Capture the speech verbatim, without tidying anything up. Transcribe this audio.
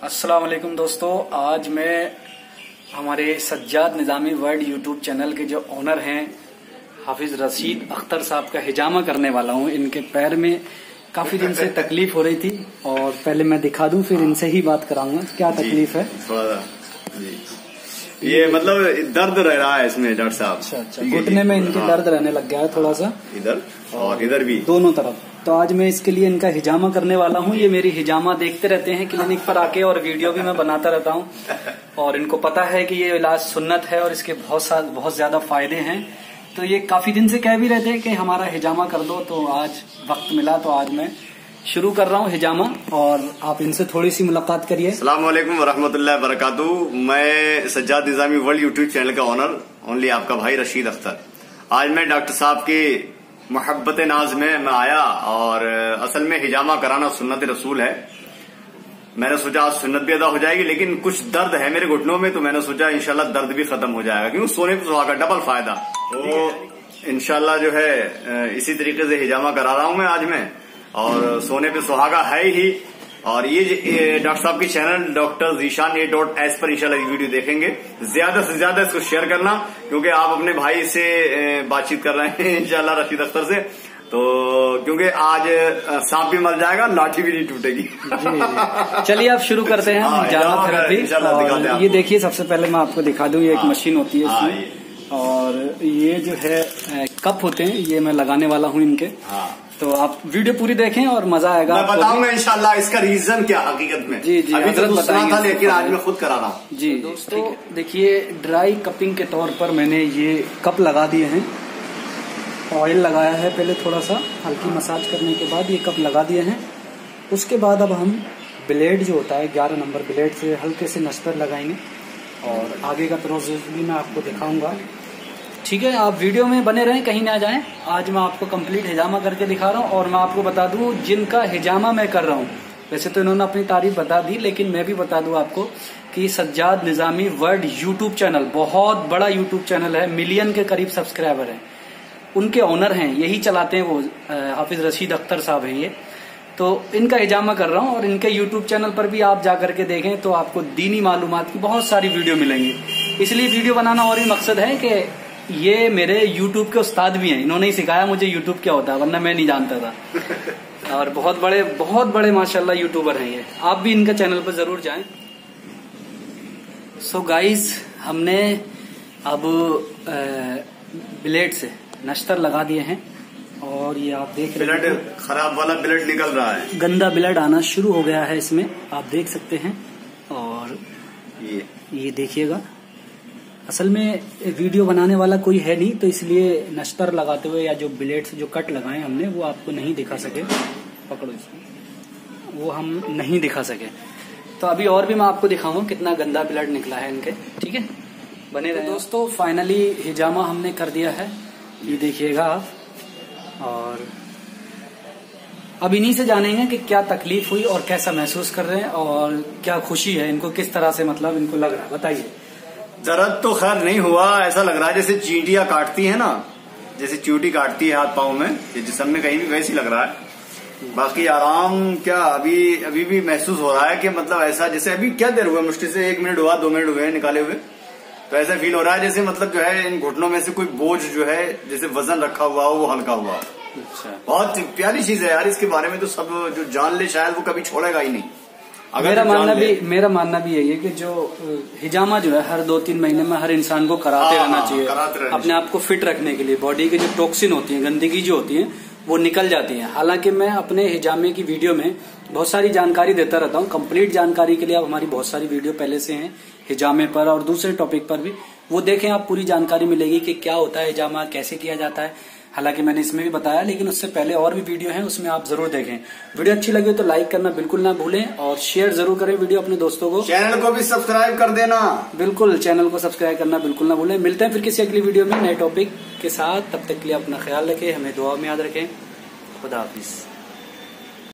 अस्सलाम वालेकुम दोस्तों, आज मैं हमारे Sajjad Nizami world YouTube channel के जो ऑनर हैं हाफिज रशीद अख्तर साहब का हिजामा करने वाला हूं। इनके पैर में काफी दिन से तकलीफ हो रही थी और पहले मैं दिखा दूं फिर इनसे ही बात कराऊंगा क्या तकलीफ है। ये मतलब दर्द रह रहा है इसमें डॉक्टर साहब। अच्छा अच्छा, घुटने में इनके दर्द रहने लग गया है थोड़ा सा, इधर और इधर भी, दोनों तरफ। तो आज मैं इसके लिए इनका हिजामा करने वाला हूँ। ये मेरी हिजामा देखते रहते हैं क्लिनिक पर आके और वीडियो भी मैं बनाता रहता हूँ और इनको पता है कि ये इलाज सुन्नत है और इसके बहुत सा बहुत ज्यादा फायदे हैं। तो ये काफी दिन से कह भी रहे थे कि हमारा हिजामा कर दो, तो आज वक्त मिला तो आज मैं शुरू कर रहा हूँ हिजामा और आप इनसे थोड़ी सी मुलाकात करिए। अस्सलाम वालेकुम वरहमतुल्लाहि वबरकातुहू। मैं Sajjad Nizami world YouTube channel का ऑनर ओनली आपका भाई रशीद अख्तर। आज मैं डॉक्टर साहब के मोहब्बत नाज में मैं आया और असल में हिजामा कराना सुन्नत रसूल है। मैंने सोचा आज सुन्नत भी अदा हो जाएगी, लेकिन कुछ दर्द है मेरे घुटनों में, तो मैंने सोचा इंशाल्लाह दर्द भी खत्म हो जाएगा, क्योंकि सोने पे सुहागा डबल फायदा। तो इंशाल्लाह जो है इसी तरीके से हिजामा करा रहा हूं मैं आज मैं, और सोने पे सुहागा है ही। और ये डॉक्टर साहब की channel doctor Zeeshan A dot S पर इंशाल्लाह ये वीडियो देखेंगे। ज्यादा से ज्यादा इसको शेयर करना, क्योंकि आप अपने भाई से बातचीत कर रहे हैं इंशाल्लाह रशीद अख्तर से, तो क्योंकि आज सांप भी मर जाएगा, लाठी भी नहीं टूटेगी। चलिए आप शुरू करते हैं हिजामा थेरेपी। ये देखिए, सबसे पहले मैं आपको दिखा दूं, ये एक मशीन होती है इसमें, और ये जो है कप होते हैं, ये मैं लगाने वाला हूँ इनके। तो आप वीडियो पूरी देखें और मजा आएगा। मैं बताऊंगा इंशाल्लाह इसका रीजन क्या हकीकत में। जी जी, अभी तो सुना था, लेकिन आज मैं खुद करा रहा हूँ। जी दोस्तों देखिए, ड्राई कपिंग के तौर पर मैंने ये कप लगा दिए हैं। ऑयल लगाया है पहले, थोड़ा सा हल्की मसाज करने के बाद ये कप लगा दिए हैं। उसके बाद अब हम ब्लेड जो होता है ग्यारह नंबर ब्लेड से हल्के से नश्तर लगाएंगे और आगे का प्रोसेस भी मैं आपको दिखाऊंगा। ठीक है, आप वीडियो में बने रहें, कहीं ना जाएं। आज मैं आपको कंप्लीट हिजामा करके दिखा रहा हूं और मैं आपको बता दूं जिनका हिजामा मैं कर रहा हूं, वैसे तो इन्होंने अपनी तारीफ बता दी, लेकिन मैं भी बता दूं आपको कि Sajjad Nizami world YouTube channel बहुत बड़ा यूट्यूब चैनल है, मिलियन के करीब सब्सक्राइबर हैं। उनके ऑनर हैं, यही चलाते हैं वो, हाफिज रशीद अख्तर साहब है ये। तो इनका हिजामा कर रहा हूं और इनके यूट्यूब चैनल पर भी आप जाकर के देखें तो आपको दीनी मालूमात की बहुत सारी वीडियो मिलेंगी। इसलिए वीडियो बनाना और भी मकसद है कि ये मेरे YouTube के उस्ताद भी हैं, इन्होंने ही सिखाया मुझे YouTube क्या होता है, वरना मैं नहीं जानता था। और बहुत बड़े बहुत बड़े माशाल्लाह यूट्यूबर हैं ये, आप भी इनका चैनल पर जरूर जाएं। सो गाइस, हमने अब ब्लेड से नश्तर लगा दिए हैं और ये आप देख रहे हैं, ब्लेड खराब वाला ब्लेड निकल रहा है, गंदा ब्लेड आना शुरू हो गया है इसमें, आप देख सकते हैं। और ये ये देखिएगा, असल में वीडियो बनाने वाला कोई है नहीं, तो इसलिए नश्तर लगाते हुए या जो ब्लेड से जो कट लगाए हमने वो आपको नहीं दिखा सके। पकड़ो इसमें, वो हम नहीं दिखा सके। तो अभी और भी मैं आपको दिखाऊंगा कितना गंदा ब्लेड निकला है इनके। ठीक है, बने रहे। तो दोस्तों फाइनली हिजामा हमने कर दिया है, ये देखिएगा आप। और अब इन्हीं से जानेंगे कि क्या तकलीफ हुई और कैसा महसूस कर रहे हैं और क्या खुशी है इनको, किस तरह से मतलब इनको लग रहा है, बताइए। दर्द तो खैर नहीं हुआ, ऐसा लग रहा है जैसे चींटियां काटती है ना, जैसे चींटी काटती है हाथ पांव में, जिसम में कहीं भी वैसी लग रहा है। बाकी आराम क्या अभी अभी भी महसूस हो रहा है कि मतलब ऐसा जैसे अभी क्या देर हुआ, मुश्किल से एक मिनट हुआ, दो मिनट हुए निकाले हुए, तो ऐसा फील हो रहा है जैसे मतलब जो है इन घुटनों में से कोई बोझ जो है जैसे वजन रखा हुआ हो वो हल्का हुआ। अच्छा, बहुत प्यारी चीज है यार, इसके बारे में तो सब जो जान ले शायद वो कभी छोड़ेगा ही नहीं। मेरा मानना भी मेरा मानना भी यही है कि जो हिजामा जो है हर दो तीन महीने में हर इंसान को कराते रहना चाहिए, अपने आप को फिट रखने के लिए। बॉडी की जो टॉक्सिन होती है, गंदगी जो होती है, वो निकल जाती है। हालांकि मैं अपने हिजामे की वीडियो में बहुत सारी जानकारी देता रहता हूँ। कंप्लीट जानकारी के लिए आप हमारी बहुत सारी वीडियो पहले से हैं हिजामे पर और दूसरे टॉपिक पर भी, वो देखें, आप पूरी जानकारी मिलेगी कि क्या होता है हिजामा, कैसे किया जाता है। हालांकि मैंने इसमें भी बताया, लेकिन उससे पहले और भी वीडियो है, उसमें आप जरूर देखें। वीडियो अच्छी लगे तो लाइक करना बिल्कुल ना भूलें और शेयर जरूर करें वीडियो अपने दोस्तों को। चैनल को भी सब्सक्राइब कर देना, बिल्कुल चैनल को सब्सक्राइब करना बिल्कुल ना भूलें। मिलते हैं फिर किसी अगली वीडियो में नए टॉपिक के साथ, तब तक के लिए अपना ख्याल रखें, हमें दुआ में याद रखें। खुदा हाफिज।